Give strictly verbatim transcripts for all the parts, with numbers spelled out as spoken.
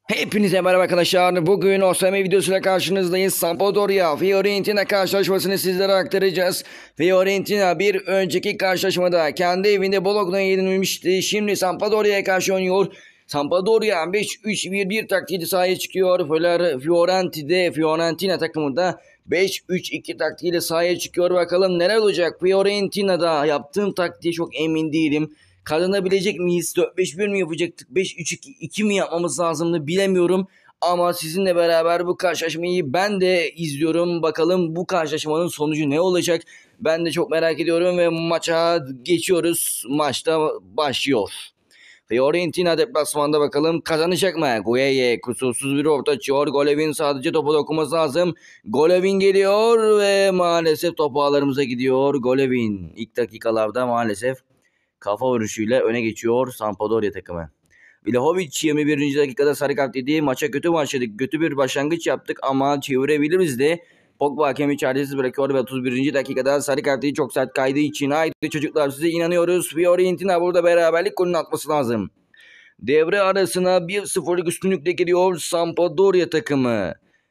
Hepinize merhaba arkadaşlar. Bugün O S M videosuyla karşınızdayız. Sampdoria Fiorentina karşılaşmasını sizlere aktaracağız. Fiorentina bir önceki karşılaşmada kendi evinde Bologna'ya yenilmişti. Şimdi Sampdoria'ya karşı oynuyor. Sampdoria beş üç bir bir taktiği sahaya çıkıyor. Fiorentina Fiorentina takımında beş üç iki taktiğiyle sahaya çıkıyor. Bakalım neler olacak. Fiorentina'da yaptığım taktiği çok emin değilim. Kazanabilecek miyiz? dört beş bir mi yapacaktık? beş üç iki mi yapmamız lazımdı bilemiyorum. Ama sizinle beraber bu karşılaşmayı ben de izliyorum. Bakalım bu karşılaşmanın sonucu ne olacak? Ben de çok merak ediyorum ve maça geçiyoruz. Maçta başlıyor. Fiorentina deplasmanda bakalım kazanacak mı? Gueye kusursuz bir orta açıyor. Golovin sadece topu dokunması lazım. Golovin geliyor ve maalesef top ağlarımıza gidiyor. Golovin ilk dakikalarda maalesef kafa vuruşuyla öne geçiyor Sampdoria takımı. Vlahovic yirmi birinci dakikada sarı kart yedi. Maça kötü başladık. Kötü bir başlangıç yaptık ama çevirebiliriz de. Pogba hakemi çaresiz bırakıyor ve otuz birinci dakikada sarı kartı çok sert kaydığı için haydi çocuklar size inanıyoruz. Fiorentina burada beraberlik golünü atması lazım. Devre arasına bir sıfırlık üstünlükle geliyor Sampdoria takımı.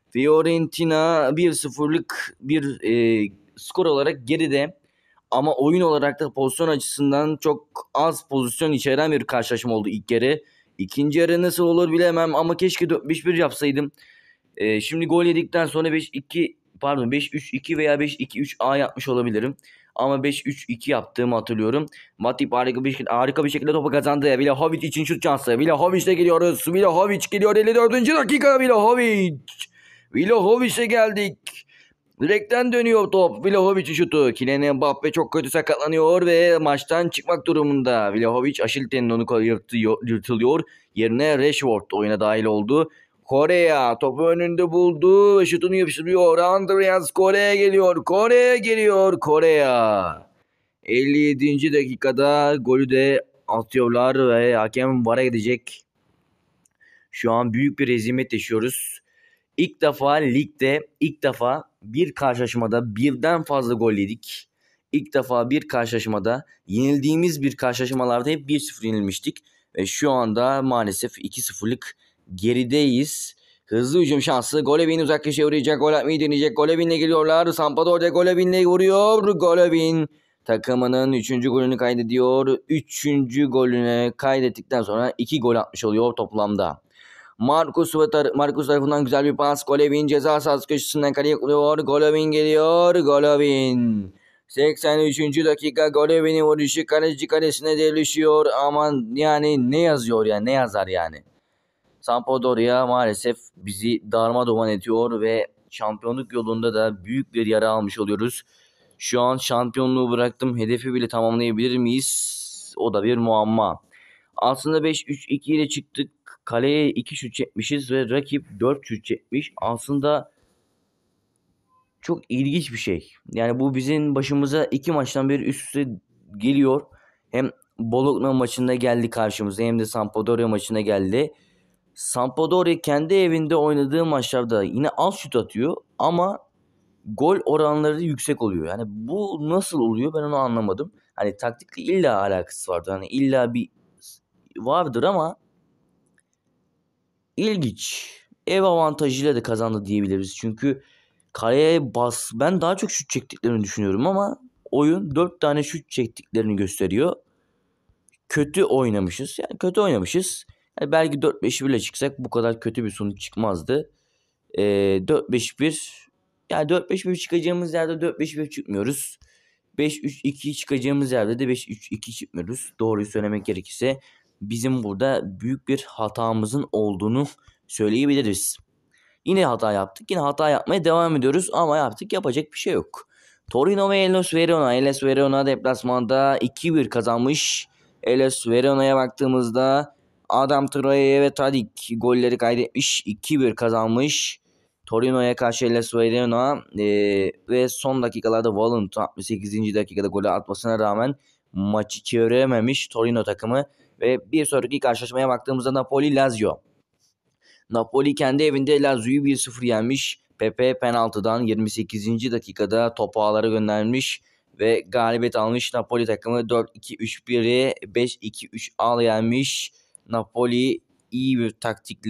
Fiorentina bir sıfırlık bir e, skor olarak geride. Ama oyun olarak da pozisyon açısından çok az pozisyon içeren bir karşılaşma oldu ilk yarı. İkinci yarı nasıl olur bilemem ama keşke dört beş bir yapsaydım. Ee, şimdi gol yedikten sonra beş iki pardon beş üç iki veya beş iki üç A yapmış olabilirim. Ama beş üç iki yaptığımı hatırlıyorum. Matip harika bir, harika bir şekilde topu kazandı. Vlahovic için şut şansı. Vlahovic'le geliyoruz. Vlahovic geliyor elli dördüncü dakika. Vlahovic. Vlahovic'e geldik. Direkten dönüyor top. Vlahovic'in şutu. Kylian Mbappe çok kötü sakatlanıyor ve maçtan çıkmak durumunda. Vlahovic Aşil tendonu yırtılıyor. Yerine Rashford oyuna dahil oldu. Korea topu önünde buldu ve şutunu yapıştırıyor. Andreas Korea geliyor. Korea geliyor. Korea. elli yedinci dakikada golü de atıyorlar ve hakem VAR'a gidecek. Şu an büyük bir hezimet yaşıyoruz. İlk defa ligde ilk defa bir karşılaşmada birden fazla gol yedik. İlk defa bir karşılaşmada yenildiğimiz bir karşılaşmalarda hep bir sıfır yenilmiştik. Ve şu anda maalesef iki sıfırlık gerideyiz. Hızlı hücum şansı. Golovin uzak köşeye uğrayacak. Gol atmayı deneyecek. Golovin'le geliyorlar. Sampdoria Golovin'le vuruyor. Golovin takımının üçüncü golünü kaydediyor. üçüncü golünü kaydettikten sonra iki gol atmış oluyor toplamda. Marcus, Marcus tarafından güzel bir pas. Golovin ceza sahası köşesinden kaleye kuruyor. Golovin geliyor. Golovin. seksen üçüncü dakika Golovin'in vuruşu kaleci kalesine delişiyor. Aman yani ne yazıyor ya ne yazar yani. Sampdoria maalesef bizi darmadağın ediyor ve şampiyonluk yolunda da büyük bir yara almış oluyoruz. Şu an şampiyonluğu bıraktım. Hedefi bile tamamlayabilir miyiz? O da bir muamma. Aslında beş üç iki ile çıktık. Kaleye iki şut çekmişiz ve rakip dört şut çekmiş. Aslında çok ilginç bir şey. Yani bu bizim başımıza iki maçtan beri üst üste geliyor. Hem Bologna maçında geldi karşımıza hem de Sampdoria maçına geldi. Sampdoria kendi evinde oynadığı maçlarda yine az şut atıyor ama gol oranları yüksek oluyor. Yani bu nasıl oluyor ben onu anlamadım. Hani taktikle illa alakası vardır. Hani illa bir vardır ama İlginç. Ev avantajıyla da kazandı diyebiliriz. Çünkü kaleye bas. Ben daha çok şut çektiklerini düşünüyorum ama oyun dört tane şut çektiklerini gösteriyor. Kötü oynamışız. Yani kötü oynamışız. Yani belki dört beş bir ile çıksak bu kadar kötü bir sonuç çıkmazdı. Ee, dört beş bir yani dört beş bir çıkacağımız yerde dört beş bir çıkmıyoruz. beş üç iki çıkacağımız yerde de beş üç iki çıkmıyoruz. Doğruyu söylemek gerekirse bizim burada büyük bir hatamızın olduğunu söyleyebiliriz. Yine hata yaptık. Yine hata yapmaya devam ediyoruz ama yaptık yapacak bir şey yok. Torino ve Hellas Verona. Hellas Verona deplasmanda iki bir kazanmış. Hellas Verona'ya baktığımızda Adam Traore ve Tadic golleri kaydetmiş. iki bir kazanmış. Torino'ya karşı Hellas Verona e, ve son dakikalarda Valentin altmış sekizinci dakikada golü atmasına rağmen maçı çevirememiş Torino takımı. Ve bir sonraki karşılaşmaya baktığımızda Napoli Lazio. Napoli kendi evinde Lazio'yu bir sıfır yenmiş. Pepe penaltıdan yirmi sekizinci dakikada topu ağlara göndermiş ve galibiyet almış. Napoli takımı dört iki üç bir'i beş iki üç ağla yenmiş. Napoli iyi bir taktikle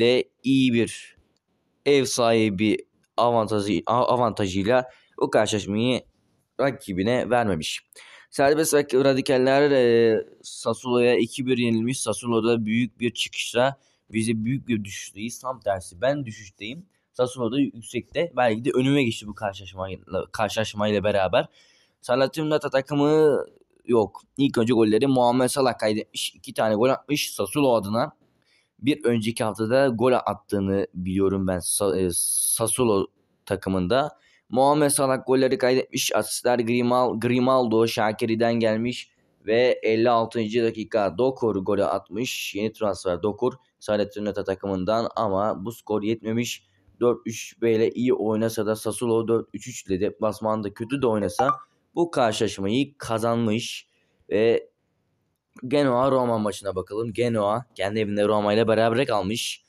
iyi bir ev sahibi avantajı, avantajıyla o karşılaşmayı rakibine vermemiş. Serbest radikaller e, Sassuolo'ya iki bir yenilmiş. Sassuolo'da büyük bir çıkışla bizi büyük bir düşüşteyiz. Tam tersi ben düşüşteyim. Sassuolo'da yüksekte. Belki de önüme geçti bu karşılaşmayla, karşılaşmayla beraber. Salernitana takımı yok. İlk önce golleri Muhammed Salah kaydetmiş. iki tane gol atmış Sassuolo adına. Bir önceki haftada gol attığını biliyorum ben Sassuolo takımında. Muhammed Salah golleri kaydetmiş. Asistler Grimal, Grimaldo, Şakiri'den gelmiş. Ve elli altıncı dakika Dokur golü atmış. Yeni transfer Dokur. Salernitana takımından ama bu skor yetmemiş. dört üç böyle iyi oynasa da Sassuolo dört üç üç ile deplasmanda kötü de oynasa bu karşılaşmayı kazanmış. Ve Genoa Roma maçına bakalım. Genoa kendi evinde Roma ile beraber kalmış.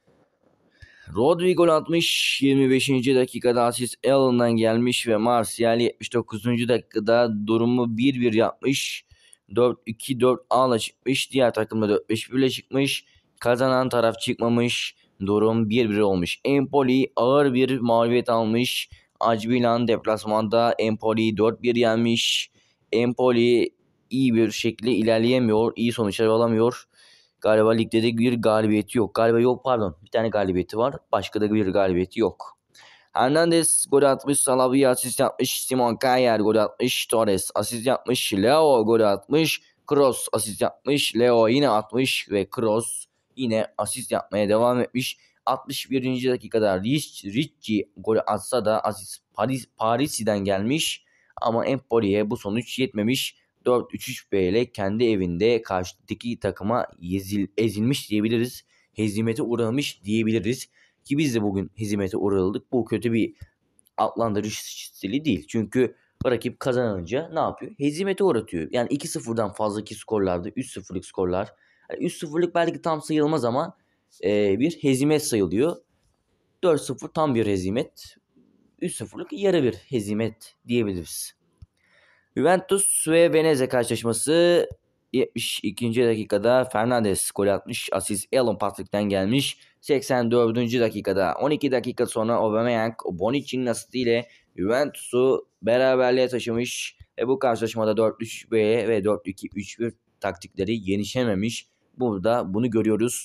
Rodri gol atmış. yirmi beşinci dakikada asist Allen'dan gelmiş ve Martial yetmiş dokuzuncu dakikada durumu bir bir yapmış. dört iki dört A'la çıkmış. Diğer takımda dört beş bir ile çıkmış. Kazanan taraf çıkmamış. Durum bir bir olmuş. Empoli ağır bir mağlubiyet almış. A C Milan deplasmanda Empoli'yi dört bir yenmiş. Empoli iyi bir şekilde ilerleyemiyor. İyi sonuçlar alamıyor. Galiba ligde de bir galibiyeti yok. Galiba yok pardon. Bir tane galibiyeti var. Başka da bir galibiyeti yok. Hernandez gol atmış. Salavi asist yapmış. Simon Kjaer gol atmış. Torres asist yapmış. Leo gol atmış. Kroos asist yapmış. Leo yine atmış ve Kroos yine asist yapmaya devam etmiş. altmış birinci dakikada Ricci gol atsa da asist Paris, Paris'ten gelmiş. Ama Empoli'ye bu sonuç yetmemiş. dört üç üç B ile kendi evinde karşıdaki takıma ezil, ezilmiş diyebiliriz. Hezimete uğramış diyebiliriz. Ki biz de bugün hezimete uğradık. Bu kötü bir adlandırış stili değil. Çünkü rakip kazanınca ne yapıyor? Hezimete uğratıyor. Yani iki sıfırdan fazlaki skorlarda üç sıfırlık skorlar. Yani üç sıfırlık belki tam sayılmaz ama e, bir hezimet sayılıyor. dört sıfır tam bir hezimet. üç sıfırlık yarı bir hezimet diyebiliriz. Juventus ve Venezia karşılaşması yetmiş ikinci dakikada Fernandes gol atmış. Asist Alan Patrick'ten gelmiş. seksen dördüncü dakikada on iki dakika sonra Aubameyang Bonucci'nin asistiyle Juventus'u beraberliğe taşımış. Ve bu karşılaşmada dört üç B ve dört iki üç bir taktikleri yenişememiş. Burada bunu görüyoruz.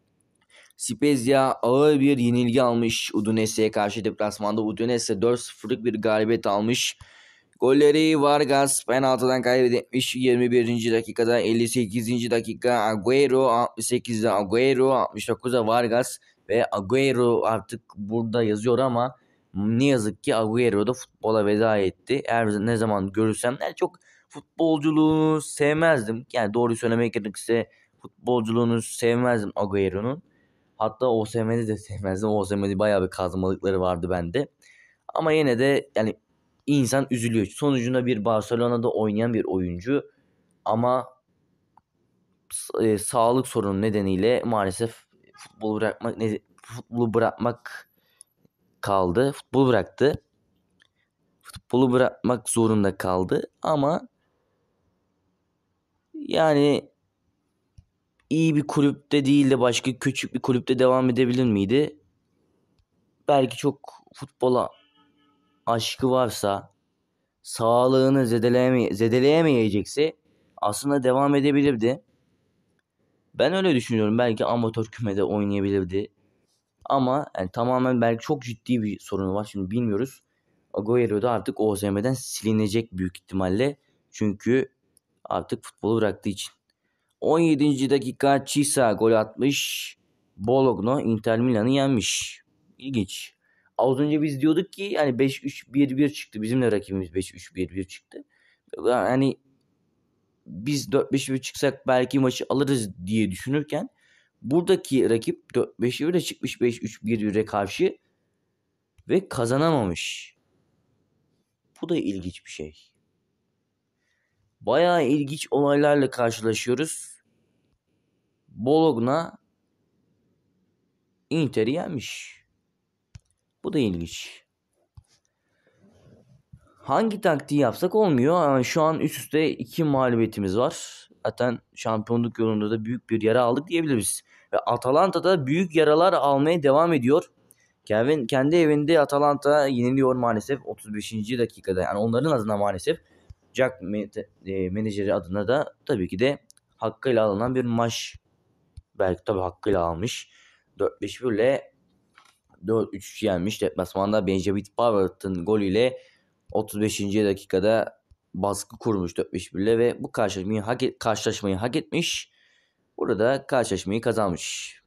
Spezia ağır bir yenilgi almış Udinese'ye karşı deplasmanda. Udinese dört sıfırlık bir galibiyet almış. Golleri Vargas penaltıdan kaybetmiş yirmi birinci dakikada, elli sekizinci dakika Agüero, altmış sekizde Agüero, altmış dokuzda Vargas ve Agüero artık burada yazıyor ama ne yazık ki Agüero da futbola veda etti. Her ne zaman görürsem yani çok futbolculuğunu sevmezdim. Yani doğru söylemek gerekirse futbolculuğunu sevmezdim Agüero'nun. Hatta o sevmedi de sevmezdim. O sevmedi bayağı bir kazmalıkları vardı bende. Ama yine de yani İnsan üzülüyor. Sonucunda bir Barcelona'da oynayan bir oyuncu ama e, sağlık sorunu nedeniyle maalesef futbolu bırakmak ne, futbolu bırakmak kaldı. Futbolu bıraktı. Futbolu bırakmak zorunda kaldı ama yani iyi bir kulüpte değil de başka küçük bir kulüpte devam edebilir miydi? Belki çok futbola aşkı varsa, sağlığını zedeleyeme zedeleyemeyecekse aslında devam edebilirdi. Ben öyle düşünüyorum. Belki amatör kümede oynayabilirdi. Ama yani tamamen belki çok ciddi bir sorunu var. Şimdi bilmiyoruz. Agüero da artık O Z M'den silinecek büyük ihtimalle. Çünkü artık futbolu bıraktığı için. on yedinci dakika Chisa gol atmış. Bologna Inter Milan'ı yenmiş. İlginç. Az önce biz diyorduk ki yani beş üç bir bir çıktı. Bizim de rakibimiz beş üç bir bir çıktı. Yani biz dört beş bir çıksak belki maçı alırız diye düşünürken buradaki rakip dört beş bir çıkmış beş üç bir bire karşı ve kazanamamış. Bu da ilginç bir şey. Bayağı ilginç olaylarla karşılaşıyoruz. Bologna Inter'i yenmiş. Bu da ilginç. Hangi taktiği yapsak olmuyor. Yani şu an üst üste iki mağlubiyetimiz var. Zaten şampiyonluk yolunda da büyük bir yara aldık diyebiliriz. Ve Atalanta da büyük yaralar almaya devam ediyor. Kevin kendi evinde Atalanta yeniliyor maalesef otuz beşinci dakikada. Yani onların adına maalesef. Jack e, menajeri adına da tabii ki de hakkıyla alınan bir maç. Belki tabii hakkıyla almış. dört beş ile dört üç yenmiş. Deplasmanda Benjamin Pavard'ın golüyle otuz beşinci dakikada baskı kurmuş dört beş ile ve bu karşılaşmayı hak, et, karşılaşmayı hak etmiş. Burada karşılaşmayı kazanmış.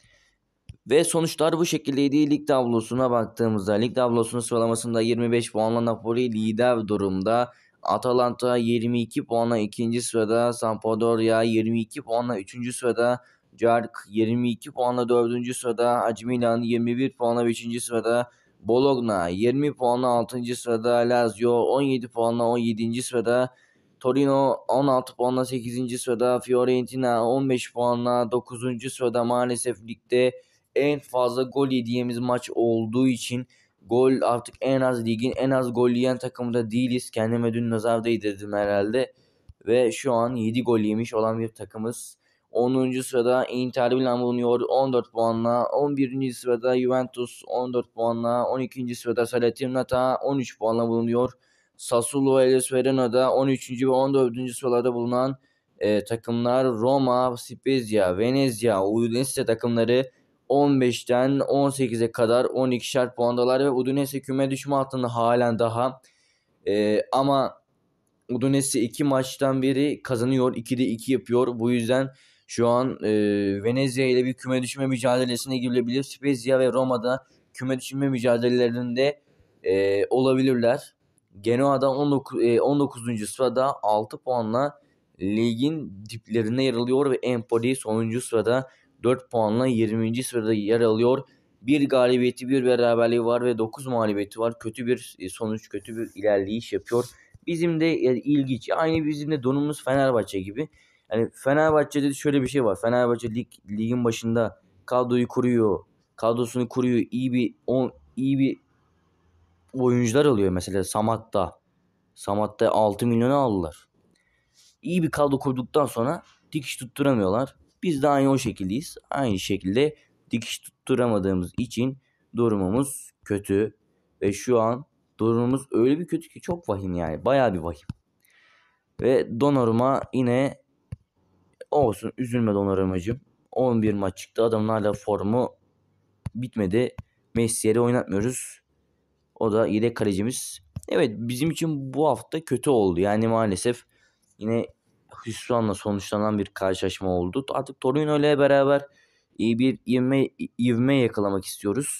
Ve sonuçlar bu şekildeydi. Lig tablosuna baktığımızda lig tablosunun sıralamasında yirmi beş puanla Napoli lider durumda. Atalanta yirmi iki puanla ikinci sırada. Sampdoria yirmi iki puanla üçüncü sırada. Cerk yirmi iki puanla dördüncü sırada. A C Milan yirmi bir puanla beşinci sırada. Bologna yirmi puanla altıncı sırada. Lazio on yedi puanla on yedinci sırada. Torino on altı puanla sekizinci sırada. Fiorentina on beş puanla dokuzuncu sırada. Maalesef ligde en fazla gol yediğimiz maç olduğu için gol artık en az ligin en az gol yiyen takımda değiliz. Kendime dün nazarda dedim herhalde. Ve şu an yedi gol yemiş olan bir takımız. onuncu sırada Inter Milan bulunuyor on dört puanla. on birinci sırada Juventus on dört puanla. on ikinci sırada Salernitana on üç puanla bulunuyor. Sassuolo Hellas Verona'da on üçüncü ve on dördüncü sıralarda bulunan e, takımlar Roma, Spezia, Venezia, Udinese takımları on beşten on sekize kadar on ikişer puandalar ve Udinese küme düşme hattında halen daha. Ee, ama Udinese iki maçtan beri kazanıyor. ikide iki yapıyor. Bu yüzden şu an e, Venezia ile bir küme düşme mücadelesine girilebilir. Spezia ve Roma'da küme düşme mücadelelerinde e, olabilirler. Genoa'da on dokuz, e, on dokuzuncu sırada altı puanla ligin diplerine yer alıyor ve Empoli sonuncu sırada dört puanla yirminci sırada yer alıyor. Bir galibiyeti, bir beraberliği var ve dokuz mağlubiyeti var. Kötü bir sonuç, kötü bir ilerleyiş yapıyor. Bizim de yani ilginç. Aynı bizim de donumuz Fenerbahçe gibi. Yani Fenerbahçe'de şöyle bir şey var. Fenerbahçe lig, ligin başında kadroyu kuruyor. Kadrosunu kuruyor. İyi bir on, iyi bir oyuncular alıyor mesela Samat'ta. Samat'ta altı milyona aldılar. İyi bir kadro kurduktan sonra dikiş tutturamıyorlar. Biz de aynı o şekildeyiz. Aynı şekilde dikiş tutturamadığımız için durumumuz kötü. Ve şu an durumumuz öyle bir kötü ki çok vahim yani. Bayağı bir vahim. Ve Donnarumma yine olsun, üzülme Donnarumma'cığım. on bir maç çıktı. Adamın hala formu bitmedi. Messi'ye oynatmıyoruz. O da yedek kalecimiz. Evet, bizim için bu hafta kötü oldu. Yani maalesef yine hüsranla sonuçlanan bir karşılaşma oldu. Artık Torino ile beraber iyi bir ivme, ivme yakalamak istiyoruz.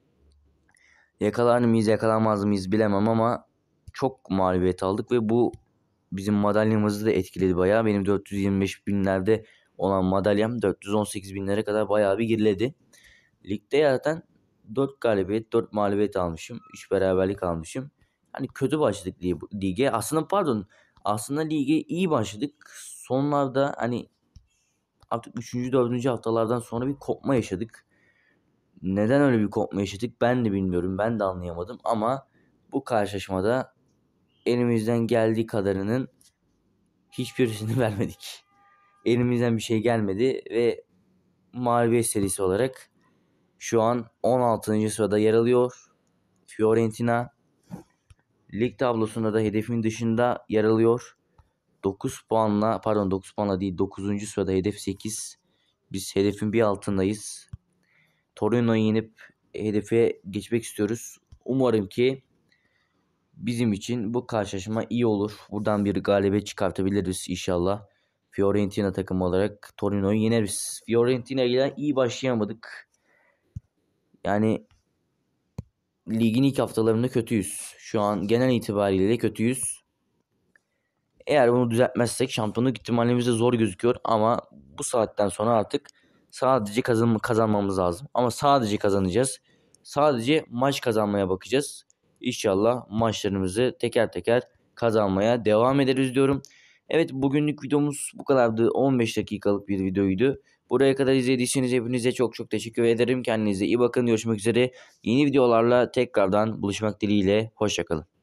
Yakalar mıyız yakalamaz mıyız bilemem ama çok mağlubiyet aldık ve bu bizim madalyamızı da etkiledi bayağı. Benim dört yüz yirmi beş binlerde olan madalyam dört yüz on sekiz binlere kadar bayağı bir geriledi. Ligde zaten dört galibiyet dört mağlubiyet almışım. üç beraberlik almışım. Hani kötü başladık lige. Aslında pardon aslında lige iyi başladık. Sonlarda hani artık üçüncü dördüncü haftalardan sonra bir kopma yaşadık. Neden öyle bir kopma yaşadık ben de bilmiyorum. Ben de anlayamadım ama bu karşılaşmada elimizden geldiği kadarının hiçbirisini vermedik. Elimizden bir şey gelmedi ve mağlubiyet serisi olarak şu an on altıncı sırada yer alıyor. Fiorentina lig tablosunda da hedefin dışında yer alıyor. dokuz puanla pardon dokuz puanla değil dokuzuncu sırada hedef sekiz. Biz hedefin bir altındayız. Torino'yu yenip hedefe geçmek istiyoruz. Umarım ki bizim için bu karşılaşma iyi olur. Buradan bir galibiyet çıkartabiliriz inşallah. Fiorentina takımı olarak Torino'yu yeneriz. Fiorentina ile iyi başlayamadık. Yani ligin ilk haftalarında kötüyüz. Şu an genel itibariyle de kötüyüz. Eğer bunu düzeltmezsek şampiyonluk ihtimalimiz de zor gözüküyor ama bu saatten sonra artık sadece kazan kazanmamız lazım. Ama sadece kazanacağız. Sadece maç kazanmaya bakacağız. İnşallah maçlarımızı teker teker kazanmaya devam ederiz diyorum. Evet, bugünlük videomuz bu kadardı. on beş dakikalık bir videoydu. Buraya kadar izlediyseniz hepinize çok çok teşekkür ederim. Kendinize iyi bakın. Görüşmek üzere. Yeni videolarla tekrardan buluşmak dileğiyle. Hoşçakalın.